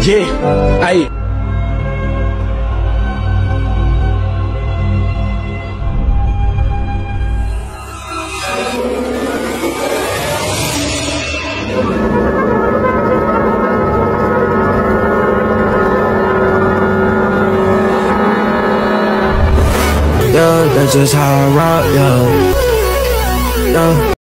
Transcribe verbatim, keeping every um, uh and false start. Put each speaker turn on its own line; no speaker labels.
Yeah, aye.
Yeah, that's just how I rock, yeah. Yeah.